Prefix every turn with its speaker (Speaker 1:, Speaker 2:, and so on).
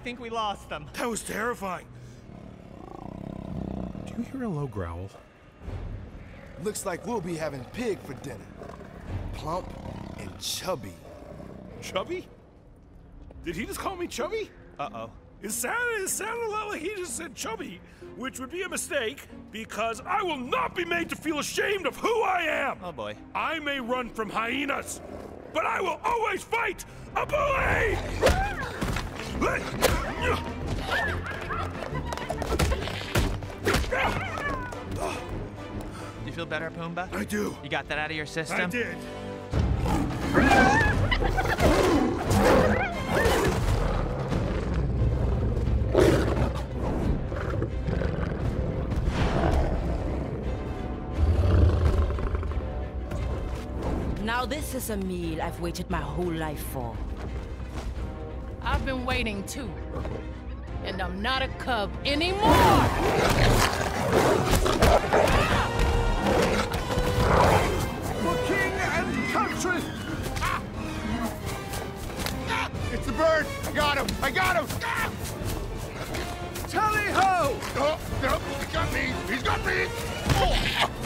Speaker 1: think we lost them.
Speaker 2: That was terrifying.
Speaker 3: Do you hear a low growl?
Speaker 4: Looks like we'll be having pig for dinner. Plump and chubby.
Speaker 2: Chubby? Did he just call me chubby?
Speaker 1: Uh-oh.
Speaker 2: It sounded a lot like he just said chubby, which would be a mistake, because I will not be made to feel ashamed of who I am!
Speaker 1: Oh boy.
Speaker 2: I may run from hyenas, but I will always fight a bully!
Speaker 1: You feel better, Pumbaa?
Speaker 2: I do.
Speaker 1: You got that out of your system?
Speaker 2: I did.
Speaker 5: Now this is a meal I've waited my whole life for.
Speaker 6: I've been waiting too. And I'm not a cub anymore!
Speaker 4: For king and country! It's a bird! I got him! I got him! Tally ho!
Speaker 2: Oh, no, he got me! He's got me! Oh.